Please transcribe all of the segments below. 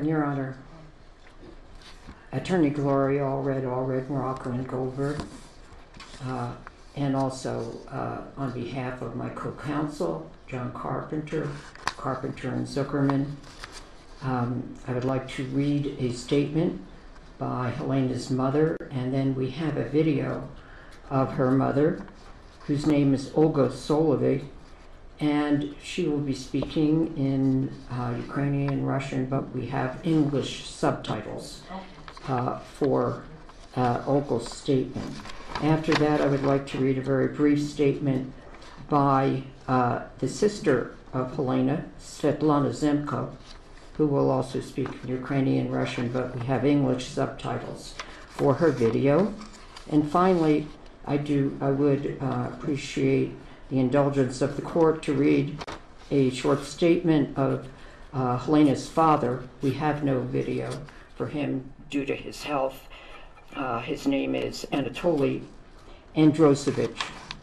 morning, Your Honor. Attorney Gloria Allred, Morocco, and Goldberg, and also on behalf of my co-counsel, John Carpenter and Zuckerman, I would like to read a statement by Helena's mother, and then we have a video of her mother, whose name is Olga Solovey, and she will be speaking in Ukrainian, Russian, but we have English subtitles for Olga's statement. After that, I would like to read a very brief statement by the sister of Helena, Svetlana Zemko, who will also speak in Ukrainian, Russian, but we have English subtitles for her video. And finally, I would appreciate the indulgence of the court to read a short statement of Helena's father. We have no video for him due to his health. His name is Anatoly Androsevich.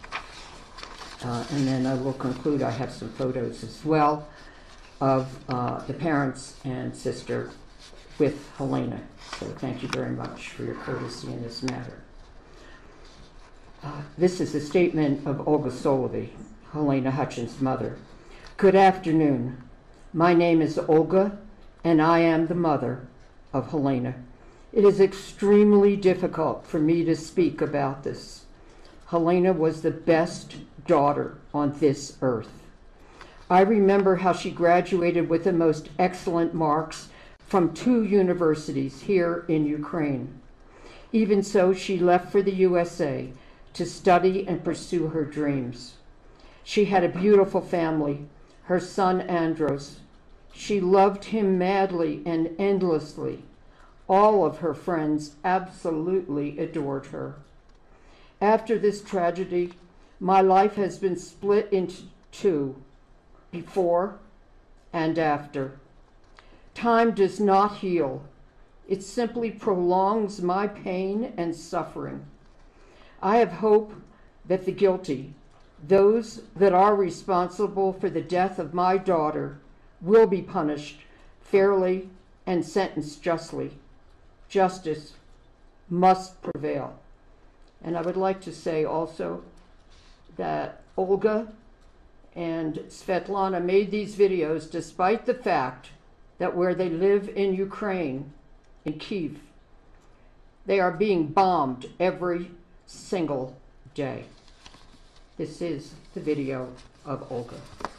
And then I will conclude. I have some photos as well of the parents and sister with Helena. So thank you very much for your courtesy in this matter. This is a statement of Olga Solovey, Helena Hutchins' mother. Good afternoon. My name is Olga, and I am the mother of Helena. It is extremely difficult for me to speak about this. Helena was the best daughter on this earth. I remember how she graduated with the most excellent marks from 2 universities here in Ukraine. Even so, she left for the USA to study and pursue her dreams. She had a beautiful family, her son Andros. She loved him madly and endlessly. All of her friends absolutely adored her. After this tragedy, my life has been split into 2, before and after. Time does not heal. It simply prolongs my pain and suffering. I have hope that the guilty, those that are responsible for the death of my daughter, will be punished fairly and sentenced justly. Justice must prevail. And I would like to say also that Olga and Svetlana made these videos despite the fact that where they live in Ukraine, in Kyiv, they are being bombed every single day. This is the video of Olga.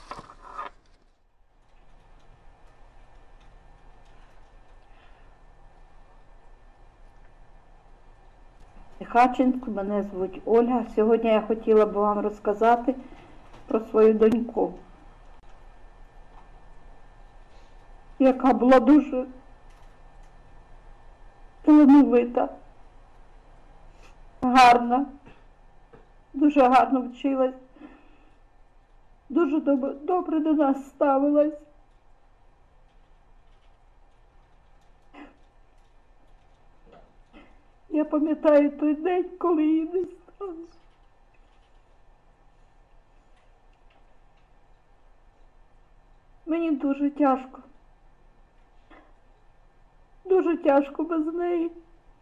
Хачинську, мене звуть Ольга. Сьогодні я хотіла б вам розказати про свою доньку, яка була дуже талановита, гарна, дуже гарно вчилась, дуже добре до нас ставилась. Я пам'ятаю той день, коли її не стало. Мені дуже тяжко без неї.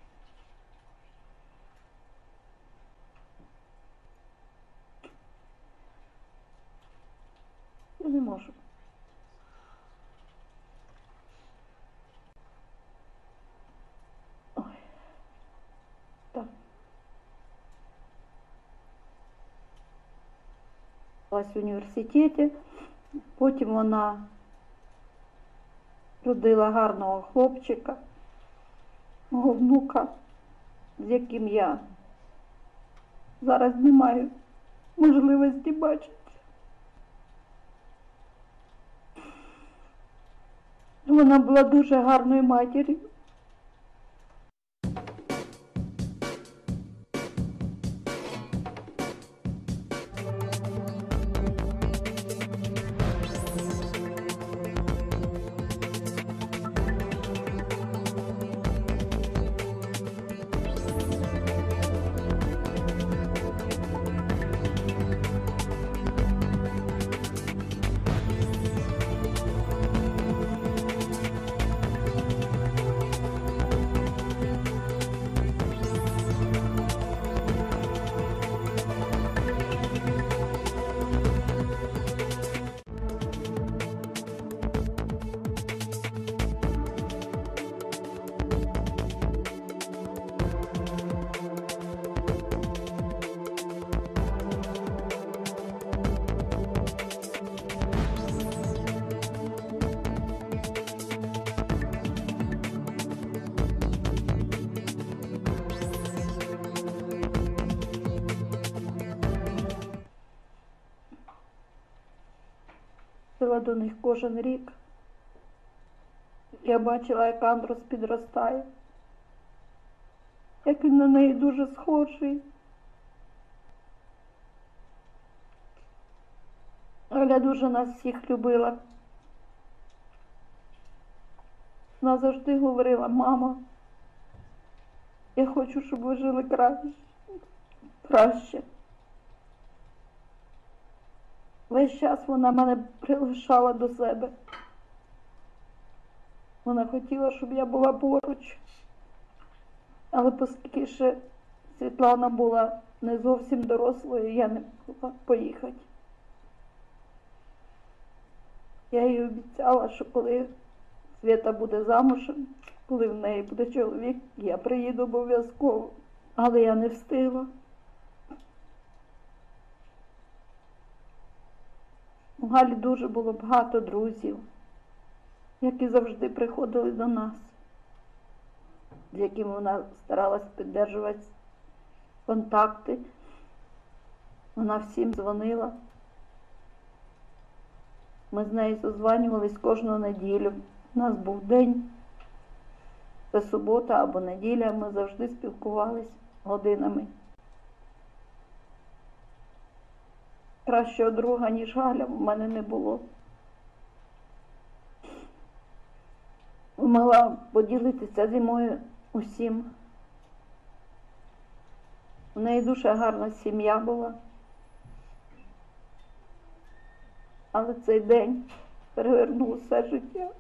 Я не можу. Ой. Так. В університеті, потім вона родила гарного хлопчика, мого внука, з яким я зараз не маю можливості бачити. Вона була дуже гарною матір'ю. Ходила до них кожен рік. Я бачила, як Андрос підростає, як він на неї дуже схожий. Галя дуже нас всіх любила. Вона завжди говорила: мама, я хочу, щоб ви жили краще. Весь час вона мене прилишала до себе. Вона хотіла, щоб я була поруч. Але оскільки ще Світлана була не зовсім дорослою, я не могла поїхати. Я їй обіцяла, що коли Свята буде замужем, коли в неї буде чоловік, я приїду обов'язково. Але я не встигла. У Галі дуже було багато друзів, які завжди приходили до нас, з якими вона старалась підтримувати контакти. Вона всім дзвонила. Ми з нею созванювались кожну неділю. У нас був день, це субота або неділя, ми завжди спілкувались годинами. Кращого друга, ніж Галя, в мене не було. Могла поділитися зі мною усім. У неї дуже гарна сім'я була. Але цей день перевернув все життя.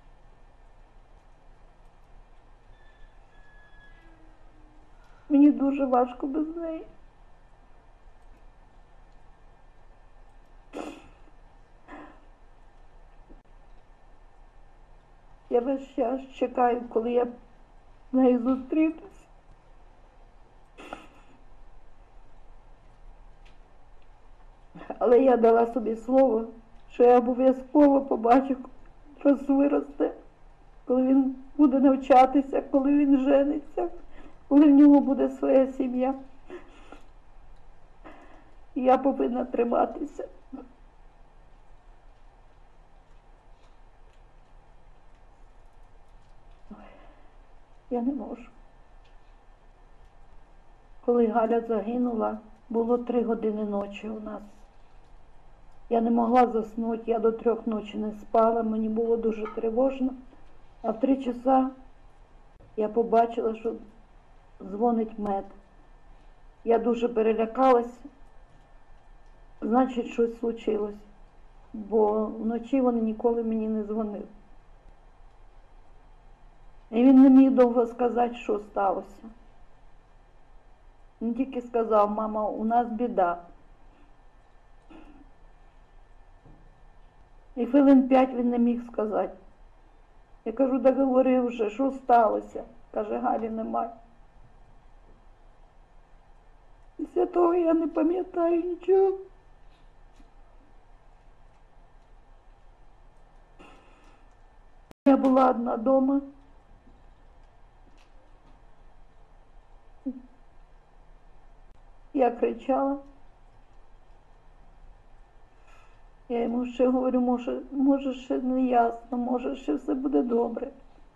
Мені дуже важко без неї. Я весь час чекаю, коли я з нею зустрінусь. Але я дала собі слово, що я обов'язково побачу, коли виросте, коли він буде навчатися, коли він жениться, коли в нього буде своя сім'я. І я повинна триматися. Я не можу. Коли Галя загинула, було 3 години ночі у нас. Я не могла заснути, я до 3 ночі не спала, мені було дуже тривожно. А в 3 часа я побачила, що дзвонить мед. Я дуже перелякалась, значить, щось случилось, бо вночі вони ніколи мені не дзвонили. І він не міг довго сказати, що сталося. Він тільки сказав: мама, у нас біда. І хвилин 5 він не міг сказати. Я кажу: да говори вже, що сталося? Каже: Галі немає. Після того я не пам'ятаю нічого. Я була одна вдома. Я кричала. Я йому ще говорю: може ще не ясно, може ще все буде добре.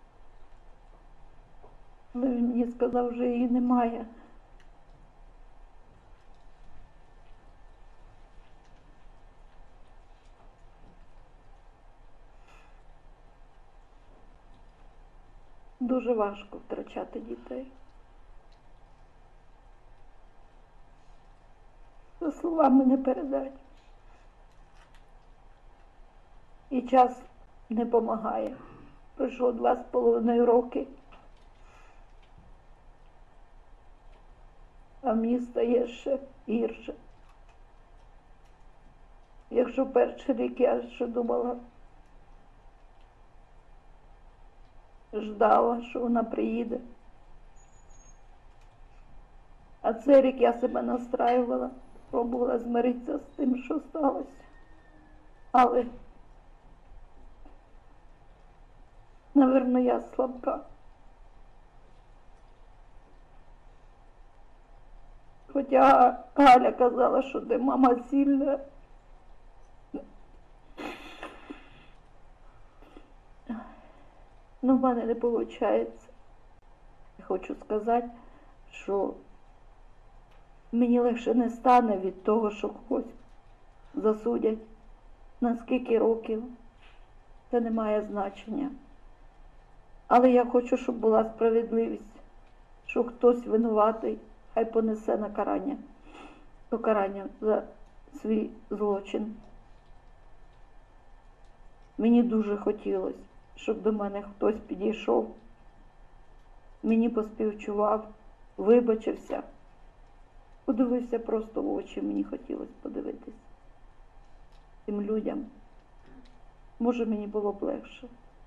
Але він мені сказав: вже її немає. Дуже важко втрачати дітей. Це словами не передати. І час не допомагає. Пройшло 2,5 роки. А мені стає ще гірше. Якщо перший рік я ще думала, ждала, що вона приїде. А цей рік я себе настраювала, пробувала змиритися з тим, що сталося. Але, напевно, я слабка. Хоча Галя казала, що ти мама сильна. Ну, в мене не виходить. Я хочу сказати, що мені легше не стане від того, що когось засудять. На скільки років, це не має значення. Але я хочу, щоб була справедливість, що хтось винуватий, хай понесе покарання за свій злочин. Мені дуже хотілося, щоб до мене хтось підійшов, мені поспівчував, вибачився, подивився просто в очі, мені хотілося подивитись цим людям. Може, мені було б легше.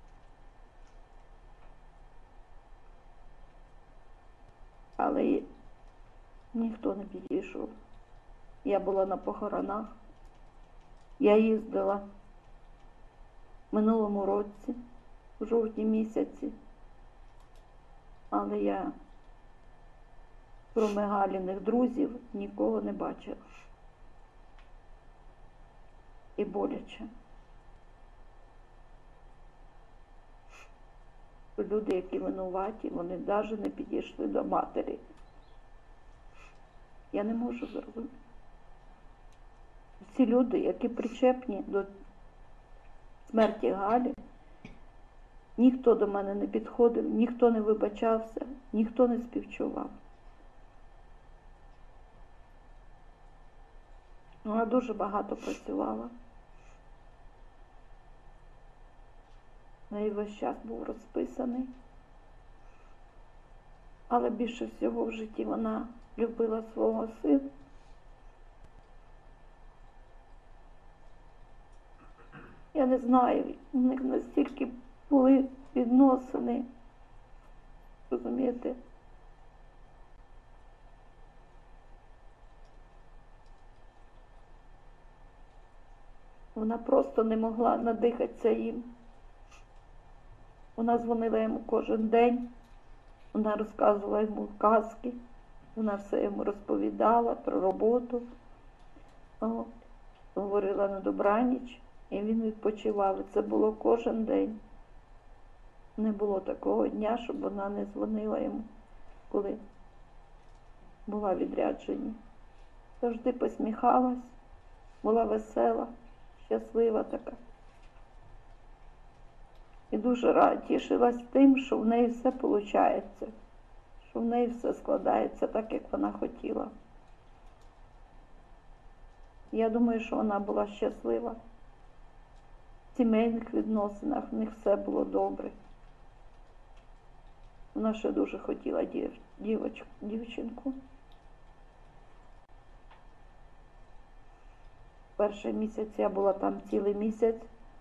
Але ніхто не підійшов. Я була на похоронах. Я їздила в минулому році, в жовтні місяці. Але я, кроме Галіних друзів, нікого не бачила. І боляче. Люди, які винуваті, вони навіть не підійшли до матері. Я не можу зрозуміти. Ці люди, які причепні до смерті Галі, ніхто до мене не підходив, ніхто не вибачався, ніхто не співчував. Вона дуже багато працювала. В неї весь час був розписаний. Але більше всього в житті вона любила свого сина. Я не знаю, у них настільки були відносини, розумієте? Вона просто не могла надихатися їм. Вона дзвонила йому кожен день, вона розказувала йому казки, вона все йому розповідала про роботу, говорила на добраніч, і він відпочивав. І це було кожен день. Не було такого дня, щоб вона не дзвонила йому, коли була в відрядженні. Завжди посміхалась, була весела, щаслива така. І дуже тішилась тим, що в неї все виходить, що в неї все складається так, як вона хотіла. Я думаю, що вона була щаслива. В сімейних відносинах в них все було добре. Вона ще дуже хотіла дівчинку. Перший місяць я була там цілий місяць.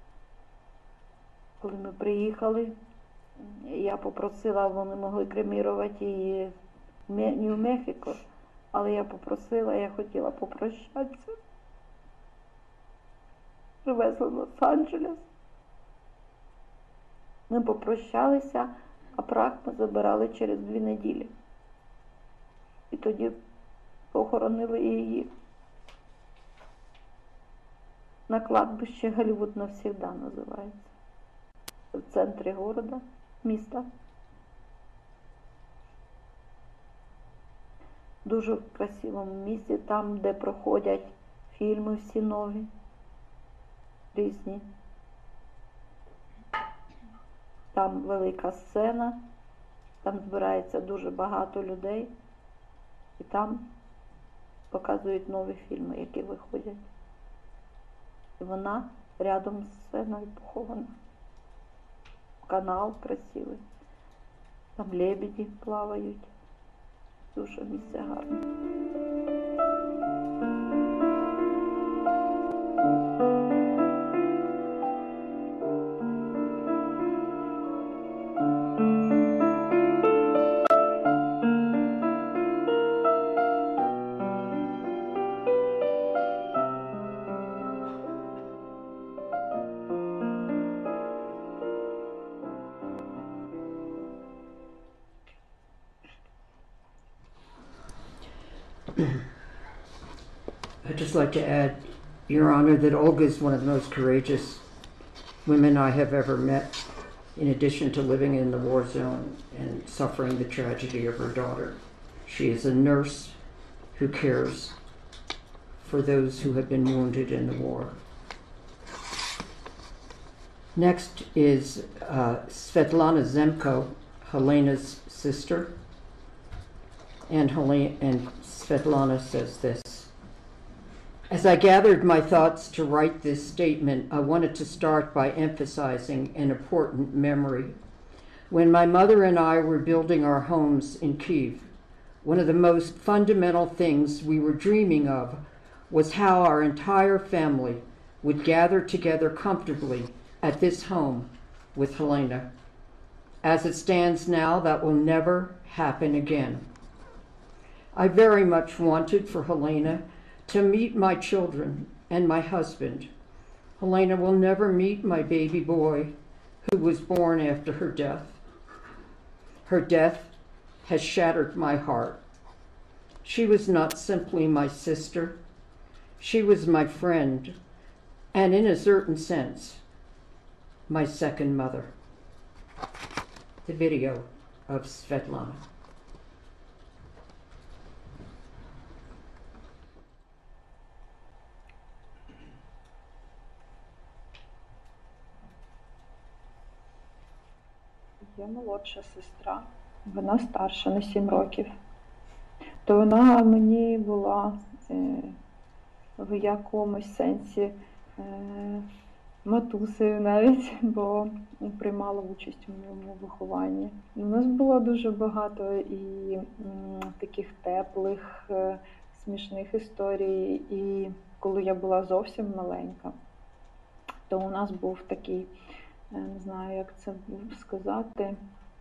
Коли ми приїхали, я попросила, вони могли кремірувати її не в Мехіко, але я попросила, я хотіла попрощатися. Привезли в Лос-Анджелес. Ми попрощалися, а прах ми забирали через 2 неділі. І тоді похоронили її на кладбище Голлівуд навсегда називається. В центрі міста. Дуже в красивому місці, там, де проходять фільми всі нові, різні. Там велика сцена, там збирається дуже багато людей, і там показують нові фільми, які виходять. І вона рядом з сценою похована. Канал красивий, там лебеді плавають, дуже місце гарне. I'd just like to add, Your Honor, that Olga is one of the most courageous women I have ever met. in addition to living in the war zone and suffering the tragedy of her daughter. She is a nurse who cares for those who have been wounded in the war. Next is Svetlana Zemko, Helena's sister. And Svetlana says this: "As I gathered my thoughts to write this statement, I wanted to start by emphasizing an important memory. When my mother and I were building our homes in Kyiv, one of the most fundamental things we were dreaming of was how our entire family would gather together comfortably at this home with Helena. As it stands now, that will never happen again. I very much wanted for Helena to meet my children and my husband. Helena will never meet my baby boy who was born after her death. Her death has shattered my heart. She was not simply my sister. She was my friend, and in a certain sense, my second mother." The video of Svetlana. Є молодша сестра, вона старша на 7 років. То вона мені була в якомусь сенсі матусею навіть, бо приймала участь у моєму вихованні. У нас було дуже багато і таких теплих, смішних історій. І коли я була зовсім маленька, то у нас був такий, не знаю, як це сказати,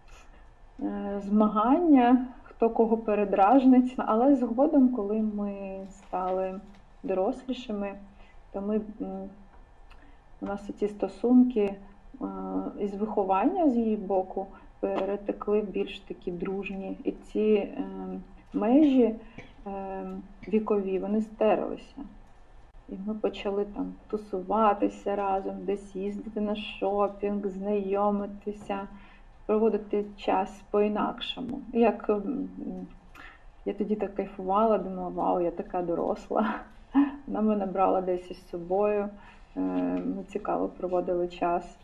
змагання, хто кого передражнить. Але згодом, коли ми стали дорослішими, то у нас ці стосунки із виховання з її боку перетекли в більш такі дружні. І ці межі вікові, вони стерлися. І ми почали там тусуватися разом, десь їздити на шопінг, знайомитися, проводити час по-інакшому. Як я тоді так кайфувала, думала, вау, я така доросла. Вона мене брала десь із собою, ми цікаво проводили час.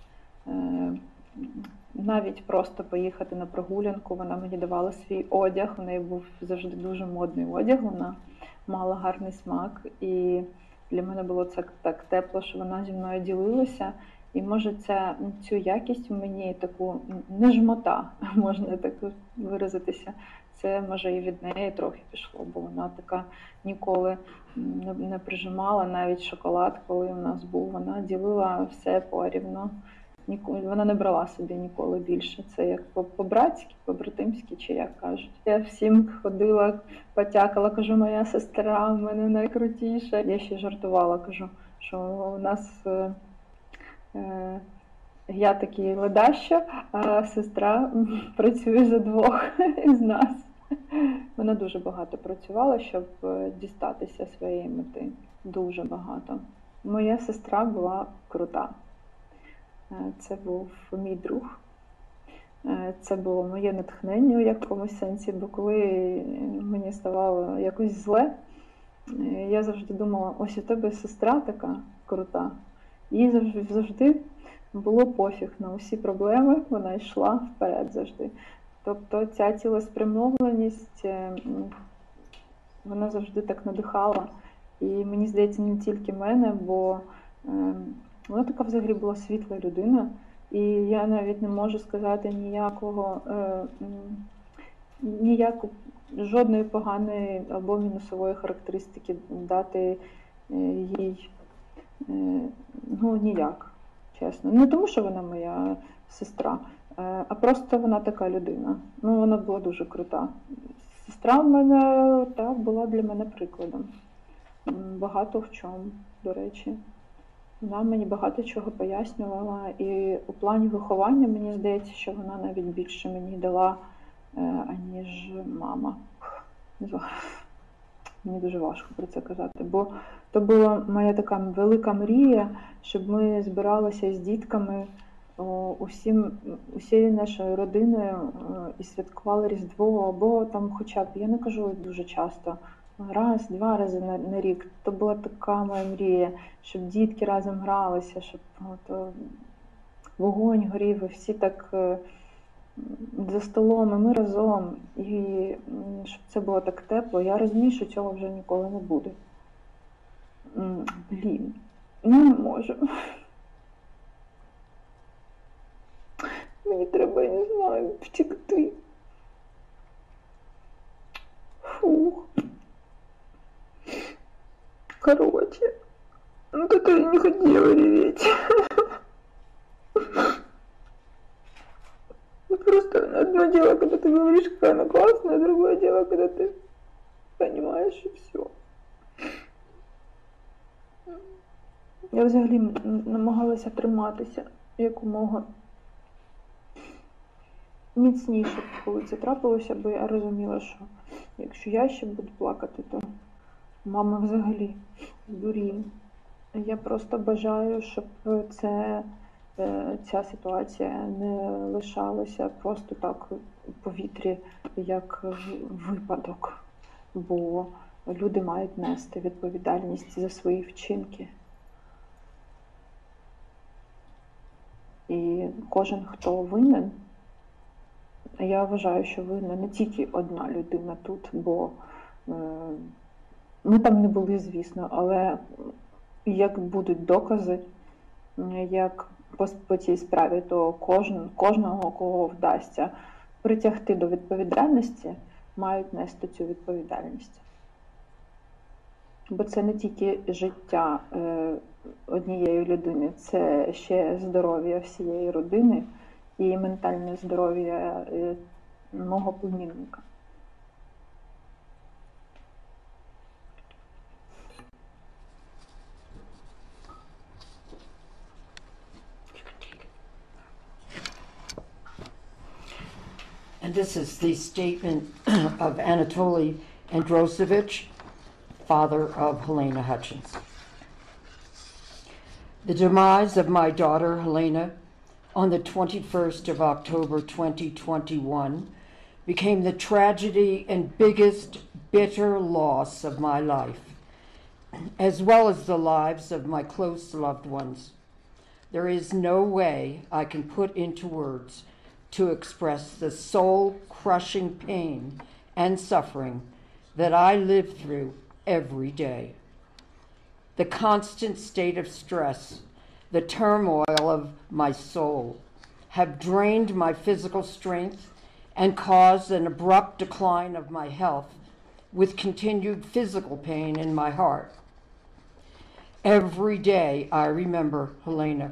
Навіть просто поїхати на прогулянку, вона мені давала свій одяг, у неї був завжди дуже модний одяг, вона мала гарний смак. І для мене було це так тепло, що вона зі мною ділилася. І може цю якість в мені, таку не жмота, можна так виразитися, це може і від неї трохи пішло, бо вона така ніколи не прижимала, навіть шоколад, коли у нас був, вона ділила все порівно. Вона не брала собі ніколи більше. Це як по-братськи, по-братимськи, чи як кажуть. Я всім ходила, потякала, кажу, моя сестра в мене найкрутіша. Я ще жартувала, кажу, що у нас я такий ледащо, а сестра працює за 2 із нас. Вона дуже багато працювала, щоб дістатися своєї мети. Дуже багато. Моя сестра була крута. Це був мій друг. Це було моє натхнення у якомусь сенсі, бо коли мені ставало якось зле, я завжди думала, ось у тебе сестра така крута. Їй завжди було пофіг на усі проблеми, вона йшла вперед завжди. Тобто ця цілеспрямованість, вона завжди так надихала. І мені здається, не тільки мене, бо вона така взагалі була світла людина. І я навіть не можу сказати жодної поганої або мінусової характеристики дати їй, ніяк, чесно. Не тому, що вона моя сестра, а просто вона така людина. Вона була дуже крута. Сестра в мене, так, була для мене прикладом. Багато в чому, до речі. Вона мені багато чого пояснювала, і у плані виховання, мені здається, що вона навіть більше мені дала, аніж мама. Мені дуже важко про це казати, бо то була моя така велика мрія, щоб ми збиралися з дітками усією нашою родиною і святкували Різдво, або там хоча б, я не кажу дуже часто, раз, два рази на рік. То була така моя мрія, щоб дітки разом гралися, щоб вогонь горів, і всі так за столом, і ми разом, і щоб це було так тепло. Я розумію, що цього вже ніколи не буде. Блін, не можу. Мені треба, я не знаю, втекти. Фух. Короче, ну так я не хотела реветь. Ну просто одно дело, когда ты говоришь, какая она классная, другое дело, когда ты понимаешь, и все. Я взагалі намагалася триматися якомога міцніше, коли це трапилося, бо я розуміла, що якщо я ще буду плакати, то мама взагалі здуріє. Я просто бажаю, щоб ця ситуація не лишалася просто так у повітрі, як випадок, бо люди мають нести відповідальність за свої вчинки. І кожен, хто винен, я вважаю, що винна не тільки одна людина тут, бо ми там не були, звісно, але як будуть докази, як по цій справі, то кожного, кого вдасться притягти до відповідальності, мають нести цю відповідальність. Бо це не тільки життя однієї людини, це ще здоров'я всієї родини і ментальне здоров'я мого племінника. And this is the statement of Anatoly Androsovich, father of Helena Hutchins. The demise of my daughter, Helena, on the 21st of October 2021 became the tragedy and biggest bitter loss of my life, as well as the lives of my close loved ones. There is no way I can put into words to express the soul-crushing pain and suffering that I live through every day. The constant state of stress, the turmoil of my soul, have drained my physical strength and caused an abrupt decline of my health with continued physical pain in my heart. Every day I remember Helena.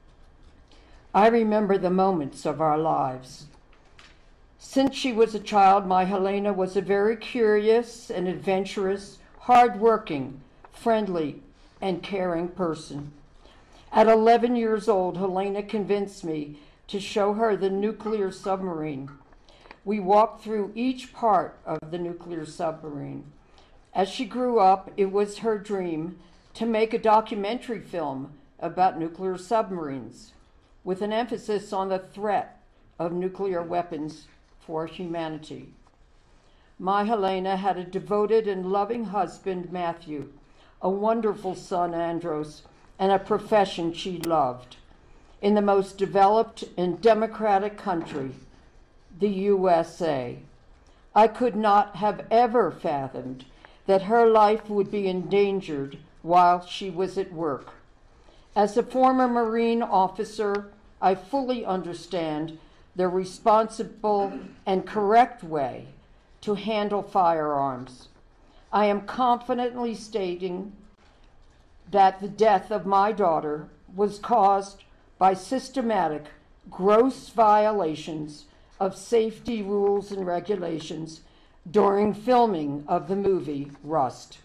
I remember the moments of our lives. Since she was a child, my Helena was a very curious and adventurous, hardworking, friendly, and caring person. At 11 years old, Helena convinced me to show her the nuclear submarine. We walked through each part of the nuclear submarine. As she grew up, it was her dream to make a documentary film about nuclear submarines, with an emphasis on the threat of nuclear weapons for humanity. My Helena had a devoted and loving husband, Matthew, a wonderful son, Andros, and a profession she loved. In the most developed and democratic country, the USA, I could not have ever fathomed that her life would be endangered while she was at work. As a former Marine officer, I fully understand the responsible and correct way to handle firearms. I am confidently stating that the death of my daughter was caused by systematic, gross violations of safety rules and regulations during filming of the movie Rust.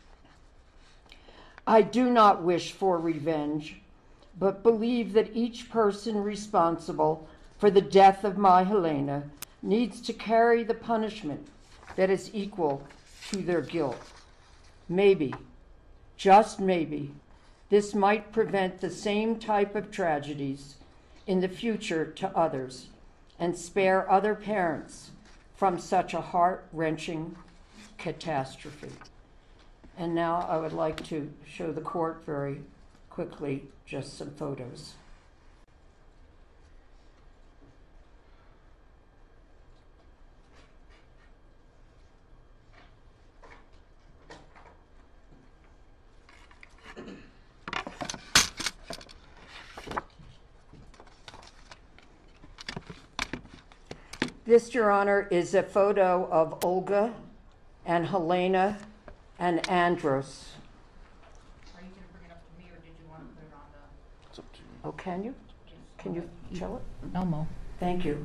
I do not wish for revenge, but believe that each person responsible for the death of my Helena needs to carry the punishment that is equal to their guilt. Maybe, just maybe, this might prevent the same type of tragedies in the future to others and spare other parents from such a heart-wrenching catastrophe. And now I would like to show the court very quickly just some photos. This, Your Honor, is a photo of Olga and Helena and Andros. Are you going to bring it up to me, or did you want to put it on the? It's up to you. Oh, can you? Can you show it? Elmo. Thank you.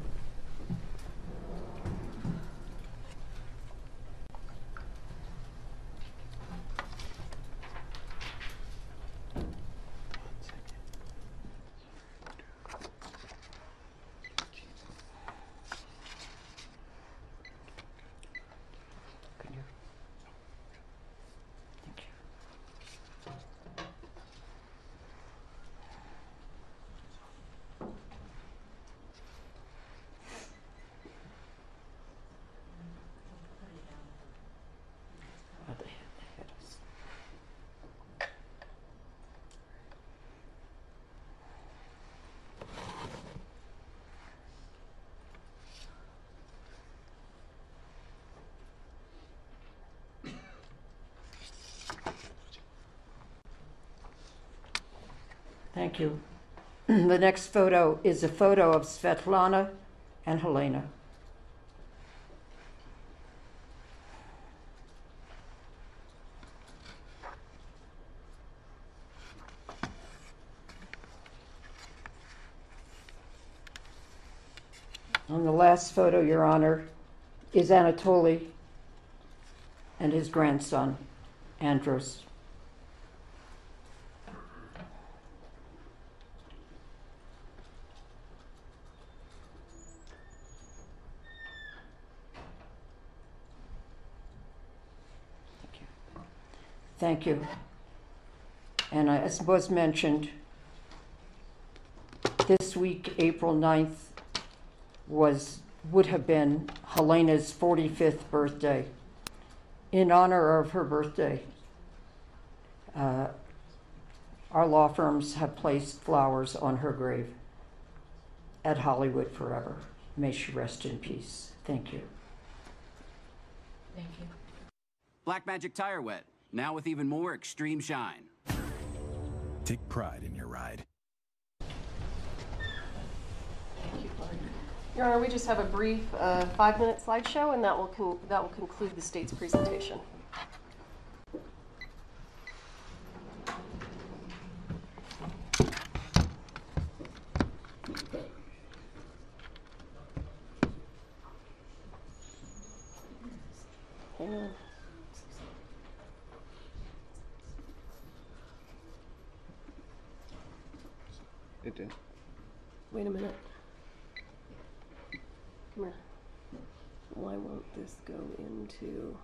Can you? Thank you. Oh, they hit us. Thank you. The next photo is a photo of Svetlana and Helena. And the last photo, Your Honor, is Anatoly and his grandson, Andros. Thank you. And as was mentioned, this week, April 9th, would have been Helena's 45th birthday. In honor of her birthday, our law firms have placed flowers on her grave at Hollywood Forever. May she rest in peace. Thank you. Thank you. Blackmagic Tire Wet, now with even more extreme shine. Take pride in your ride. Thank you, Clark. Your Honor, we just have a brief 5-minute slideshow, and that will conclude the state's presentation. Hang on. It did. Wait a minute. Come here. Why won't this go into...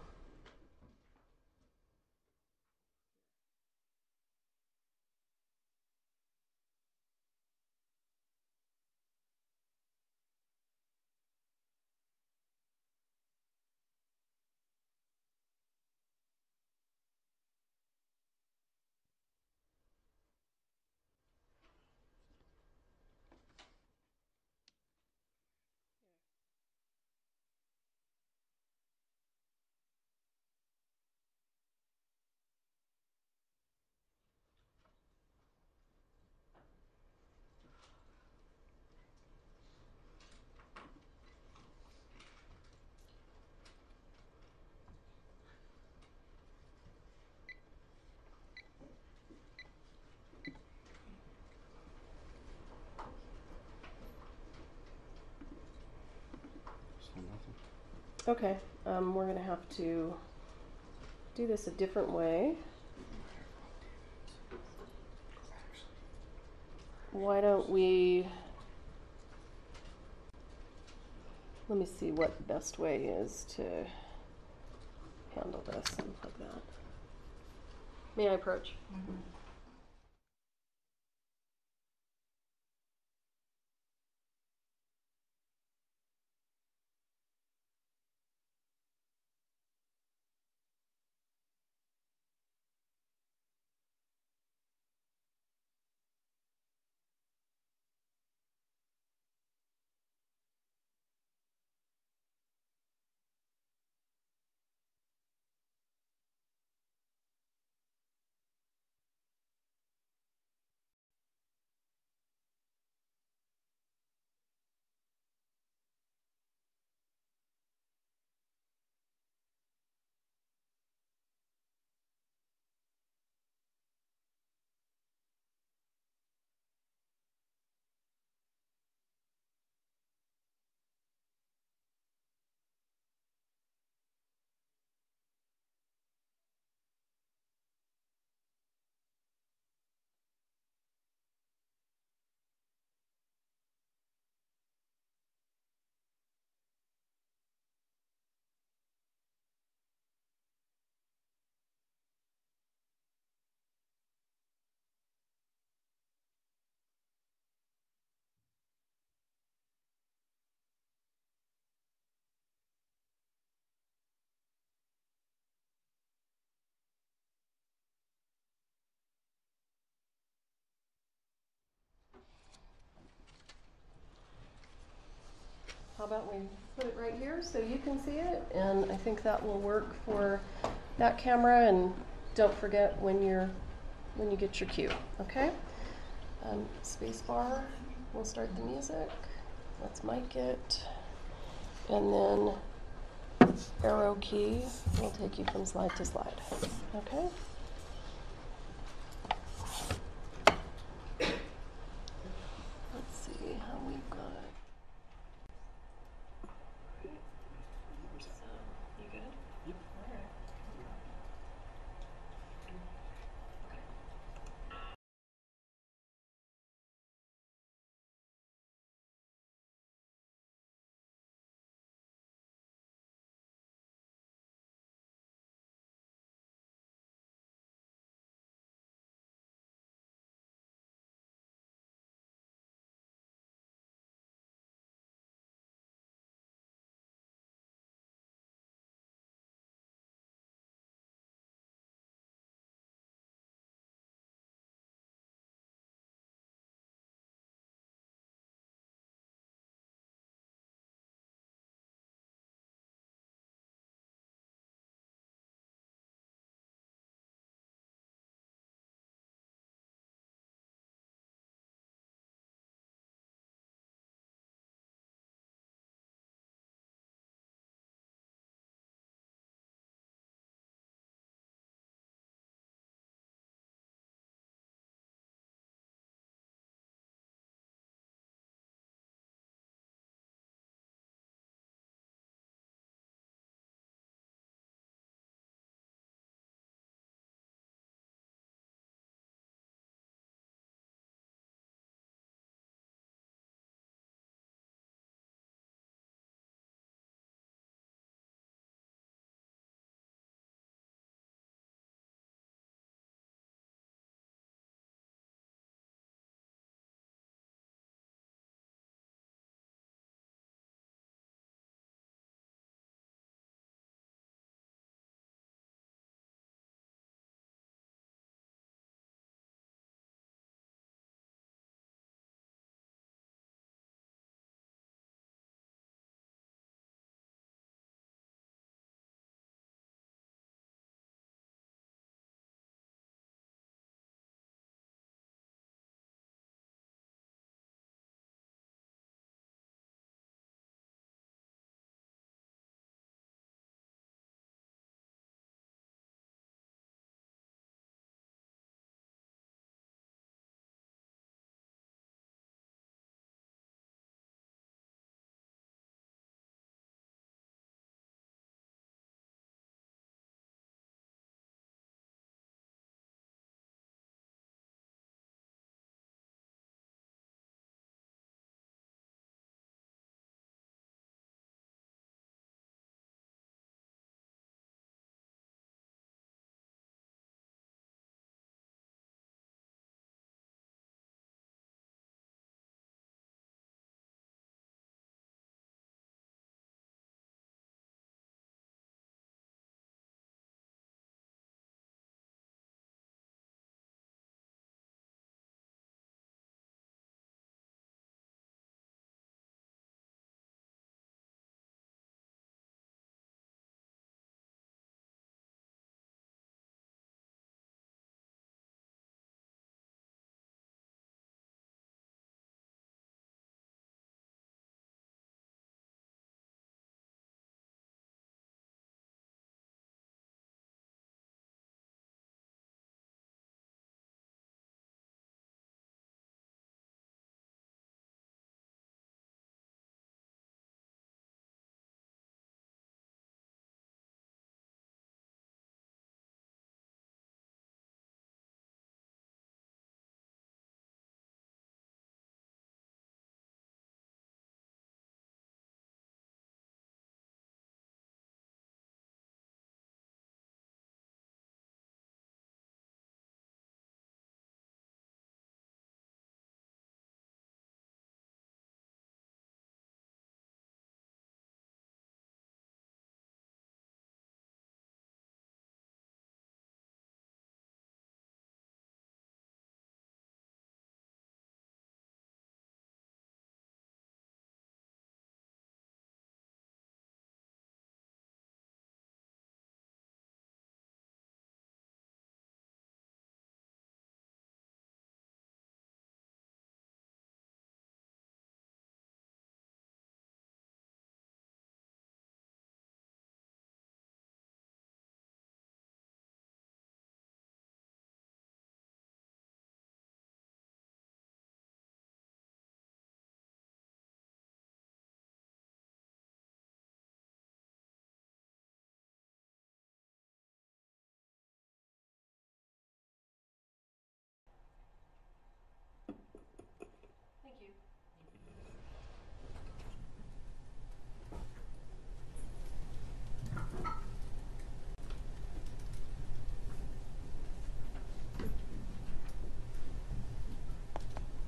Okay, we're gonna have to do this a different way. Why don't we, let me see what the best way is to handle this and like that. May I approach? Mm-hmm. about we put it right here so you can see it? And I think that will work for that camera. And don't forget when you get your cue, okay? Space bar, we'll start the music. Let's mic it. And then arrow key will take you from slide to slide, okay?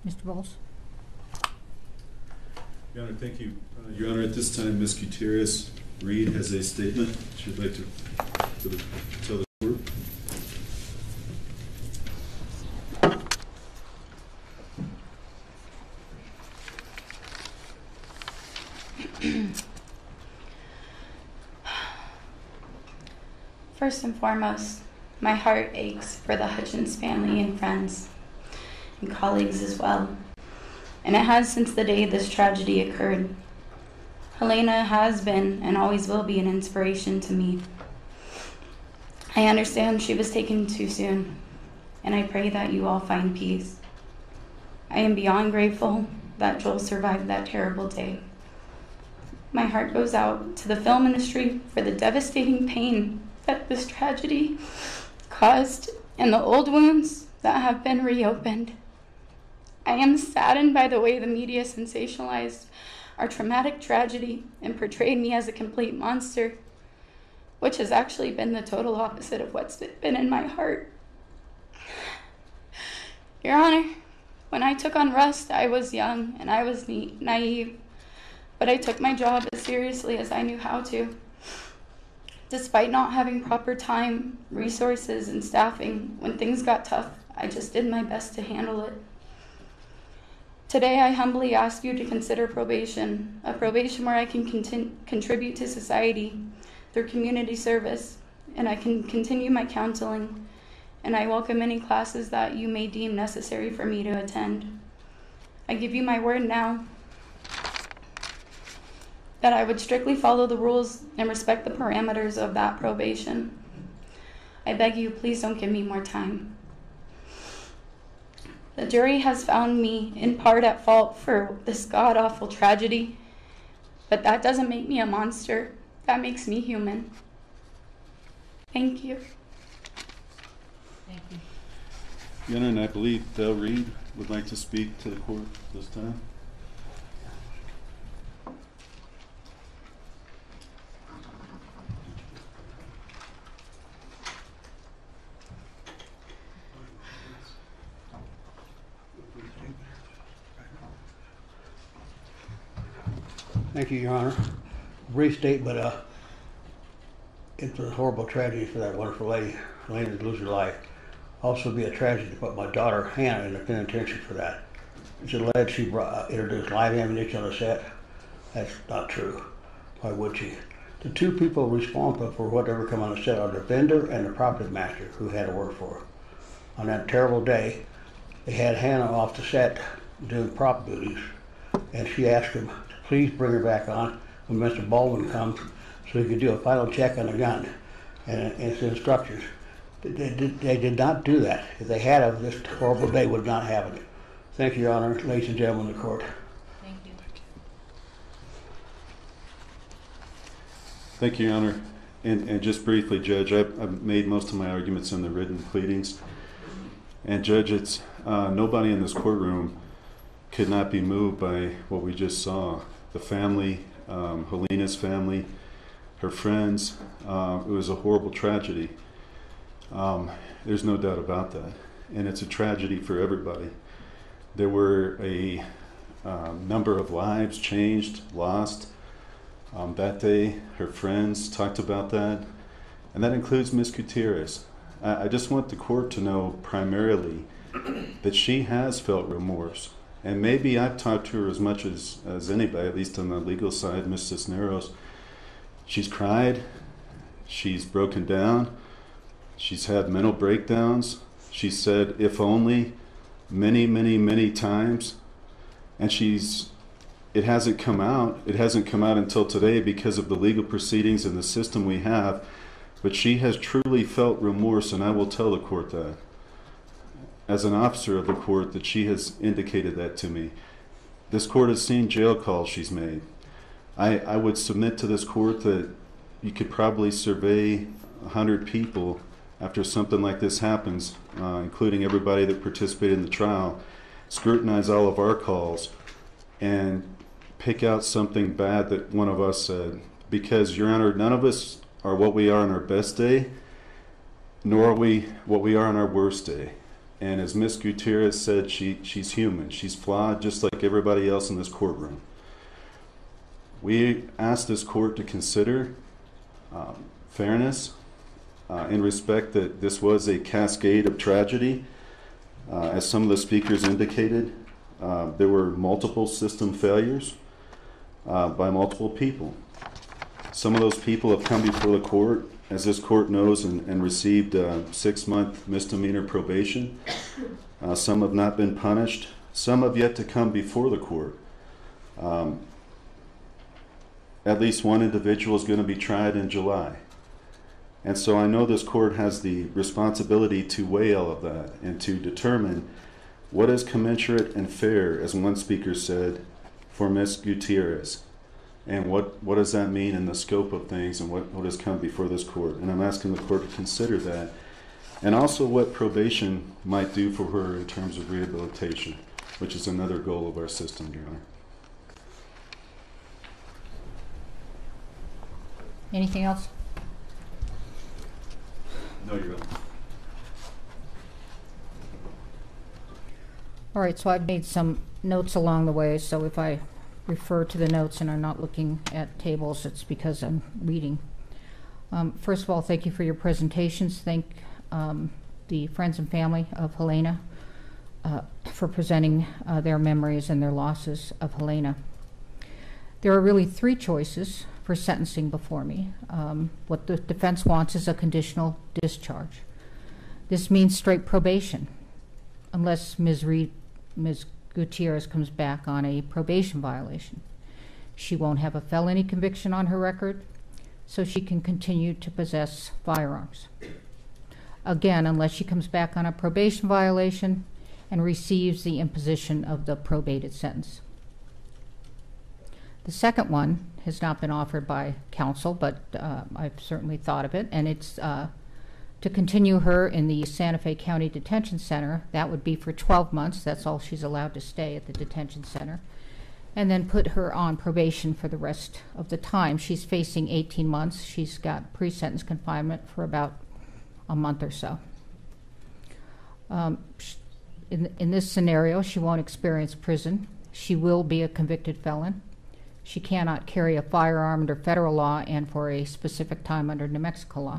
Mr. Bowles? Your Honor, thank you. Your Honor, at this time, Ms. Gutierrez Reed has a statement she'd like to tell the court. First and foremost, my heart aches for the Hutchins family and friends and colleagues as well. And it has since the day this tragedy occurred. Helena has been and always will be an inspiration to me. I understand she was taken too soon, and I pray that you all find peace. I am beyond grateful that Joel survived that terrible day. My heart goes out to the film industry for the devastating pain that this tragedy caused and the old wounds that have been reopened. I am saddened by the way the media sensationalized our traumatic tragedy and portrayed me as a complete monster, which has actually been the total opposite of what's been in my heart. Your Honor, when I took on Rust, I was young and I was naive, but I took my job as seriously as I knew how to. Despite not having proper time, resources, and staffing, when things got tough, I just did my best to handle it. Today, I humbly ask you to consider probation, a probation where I can contribute to society through community service, and I can continue my counseling, and I welcome any classes that you may deem necessary for me to attend. I give you my word now that I would strictly follow the rules and respect the parameters of that probation. I beg you, please don't give me more time. The jury has found me in part at fault for this god-awful tragedy, but that doesn't make me a monster. That makes me human. Thank you. Thank you. Your Honor, and I believe Del Reed would like to speak to the court this time. Thank you, Your Honor. Brief statement, it's a horrible tragedy for that wonderful lady, Helena, to lose her life. Also be a tragedy to put my daughter, Hannah, in the penitentiary for that. It's alleged she introduced live ammunition on the set. That's not true. Why would she? The two people responsible for whatever come on the set are the vendor and the property master who had to work for her. On that terrible day, they had Hannah off the set doing prop duties, and she asked him to please bring her back on when Mr. Baldwin comes so he could do a final check on the gun and its instructions. They did not do that. If they had, this horrible day would not happen. Thank you, Your Honor, ladies and gentlemen of the court. Thank you. Thank you, Your Honor. And just briefly, Judge, I've made most of my arguments in the written pleadings. And Judge, it's nobody in this courtroom could not be moved by what we just saw. The family, Helena's family, her friends, it was a horrible tragedy. There's no doubt about that. And it's a tragedy for everybody. There were a number of lives changed, lost. That day, her friends talked about that. And that includes Ms. Gutierrez. I just want the court to know primarily that she has felt remorse. And maybe I've talked to her as much as anybody, at least on the legal side, Ms. Cisneros. She's cried, she's broken down, she's had mental breakdowns. She said, if only, many, many, many times. And it hasn't come out. It hasn't come out until today because of the legal proceedings and the system we have. But she has truly felt remorse, and I will tell the court that. As an officer of the court, that she has indicated that to me. This court has seen jail calls she's made. I would submit to this court that you could probably survey 100 people after something like this happens, including everybody that participated in the trial, scrutinize all of our calls, and pick out something bad that one of us said. Because, Your Honor, none of us are what we are on our best day, nor are we what we are on our worst day. And as Ms. Gutierrez said, she's human. She's flawed just like everybody else in this courtroom. We asked this court to consider fairness in respect that this was a cascade of tragedy. As some of the speakers indicated, there were multiple system failures by multiple people. Some of those people have come before the court, as this court knows, and received 6-month misdemeanor probation. Some have not been punished. Some have yet to come before the court. At least one individual is going to be tried in July. And so I know this court has the responsibility to weigh all of that and to determine what is commensurate and fair, as one speaker said, for Ms. Gutierrez. And what does that mean in the scope of things, and what has come before this court? And I'm asking the court to consider that. And also what probation might do for her in terms of rehabilitation, which is another goal of our system, Your Honor. Anything else? No, Your Honor. All right, so I've made some notes along the way, so if I refer to the notes and I'm not looking at tables, it's because I'm reading. First of all, thank you for your presentations. Thank the friends and family of Helena for presenting their memories and their losses of Helena. There are really 3 choices for sentencing before me. What the defense wants is a conditional discharge. This means straight probation, unless Ms. Gutierrez comes back on a probation violation. She won't have a felony conviction on her record, so she can continue to possess firearms. Again, unless she comes back on a probation violation and receives the imposition of the probated sentence. The second one has not been offered by counsel, but I've certainly thought of it, and it's to continue her in the Santa Fe County Detention Center. That would be for 12 months. That's all she's allowed to stay at the detention center. And then put her on probation for the rest of the time. She's facing 18 months. She's got pre-sentence confinement for about a month or so. In this scenario, she won't experience prison. She will be a convicted felon. She cannot carry a firearm under federal law and for a specific time under New Mexico law.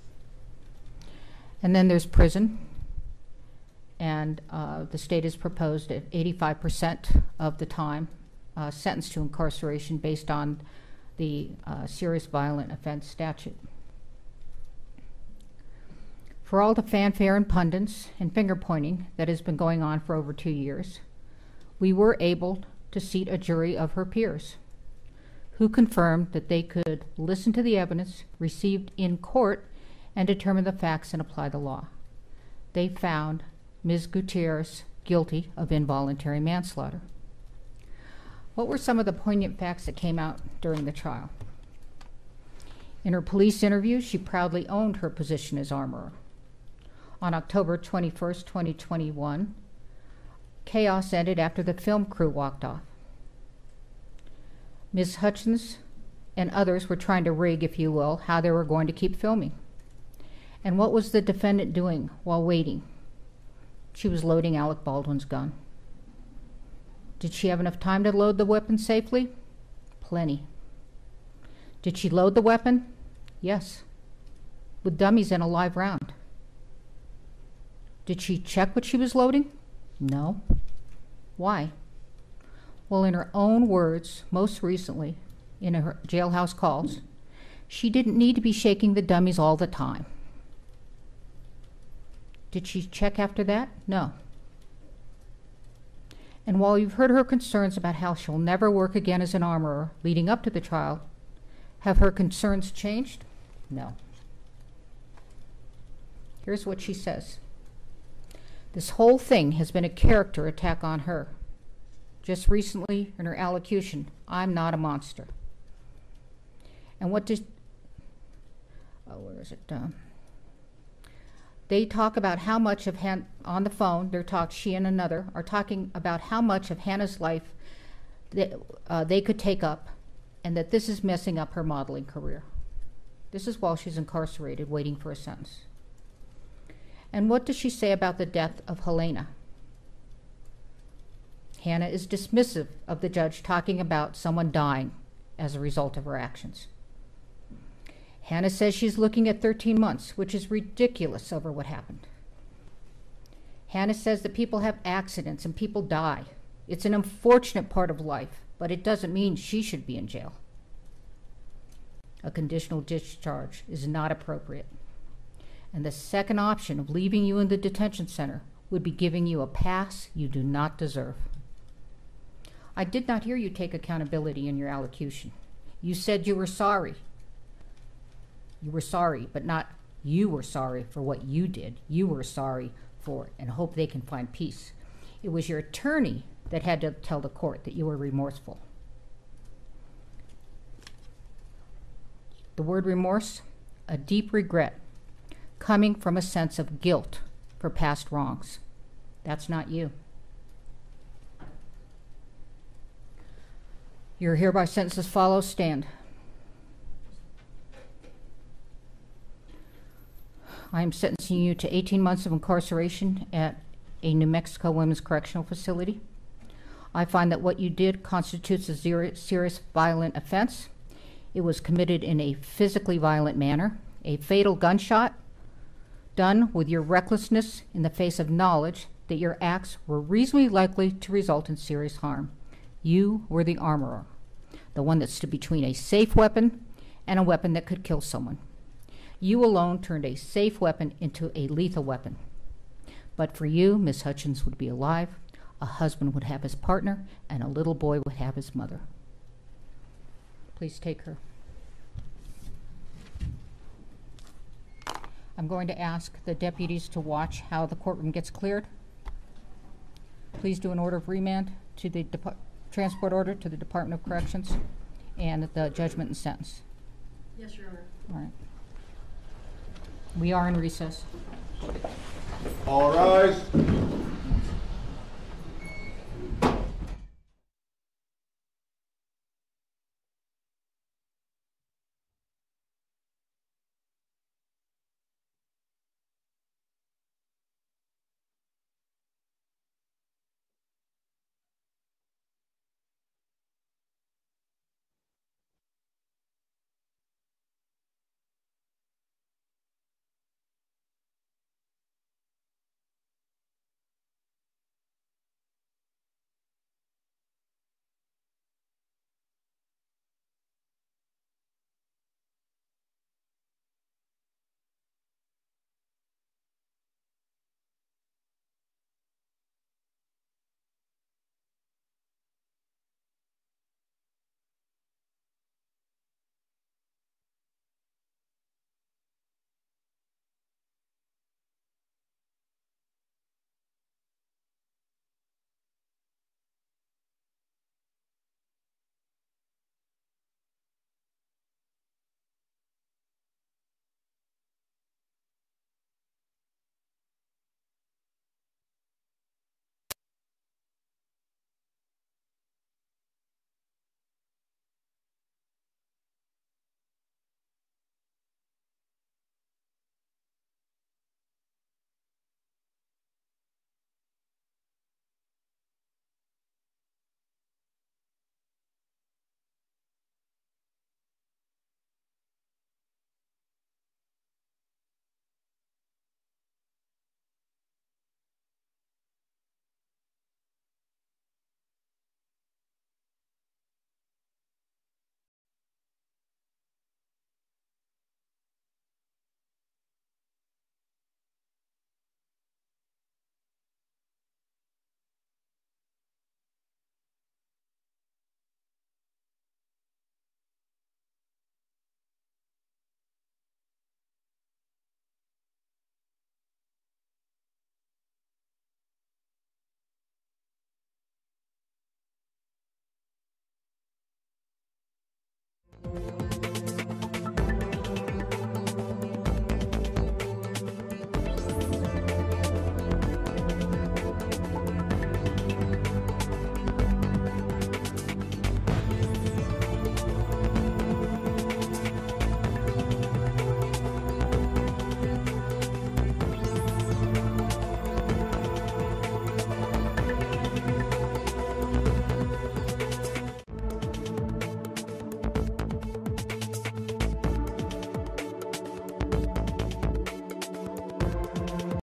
And then there's prison, and the state has proposed at 85% of the time sentenced to incarceration based on the serious violent offense statute. For all the fanfare and pundits and finger-pointing that has been going on for over 2 years, we were able to seat a jury of her peers who confirmed that they could listen to the evidence received in court and determine the facts and apply the law. They found Ms. Gutierrez guilty of involuntary manslaughter. What were some of the poignant facts that came out during the trial? In her police interview, she proudly owned her position as armorer. On October 21st, 2021, chaos ended after the film crew walked off. Ms. Hutchins and others were trying to rig, if you will, how they were going to keep filming. And what was the defendant doing while waiting? She was loading Alec Baldwin's gun. Did she have enough time to load the weapon safely? Plenty. Did she load the weapon? Yes, with dummies and a live round. Did she check what she was loading? No. Why? Well, in her own words, most recently, in her jailhouse calls, she didn't need to be shaking the dummies all the time. Did she check after that? No. And while you've heard her concerns about how she'll never work again as an armorer leading up to the trial, have her concerns changed? No. Here's what she says. This whole thing has been a character attack on her. Just recently, in her allocution, I'm not a monster. And what does, where is it? They talk about how much of on the phone, she and another are talking about how much of Hannah's life they could take up, and that this is messing up her modeling career. This is while she's incarcerated, waiting for a sentence. And what does she say about the death of Helena? Hannah is dismissive of the judge talking about someone dying as a result of her actions. Hannah says she's looking at 13 months, which is ridiculous over what happened. Hannah says that people have accidents and people die. It's an unfortunate part of life, but it doesn't mean she should be in jail. A conditional discharge is not appropriate. And the second option of leaving you in the detention center would be giving you a pass you do not deserve. I did not hear you take accountability in your allocution. You said you were sorry. You were sorry, but not you were sorry for what you did. You were sorry for it and hope they can find peace. It was your attorney that had to tell the court that you were remorseful. The word remorse, a deep regret coming from a sense of guilt for past wrongs. That's not you. You're hereby sentenced as follows. Stand. I am sentencing you to 18 months of incarceration at a New Mexico Women's Correctional Facility. I find that what you did constitutes a serious violent offense. It was committed in a physically violent manner, a fatal gunshot done with your recklessness in the face of knowledge that your acts were reasonably likely to result in serious harm. You were the armorer, the one that stood between a safe weapon and a weapon that could kill someone. You alone turned a safe weapon into a lethal weapon. But for you, Miss Hutchins would be alive, a husband would have his partner, and a little boy would have his mother. Please take her. I'm going to ask the deputies to watch how the courtroom gets cleared. Please do an order of remand to the transport order to the Department of Corrections and the judgment and sentence. Yes, Your Honor. All right. We are in recess. All rise.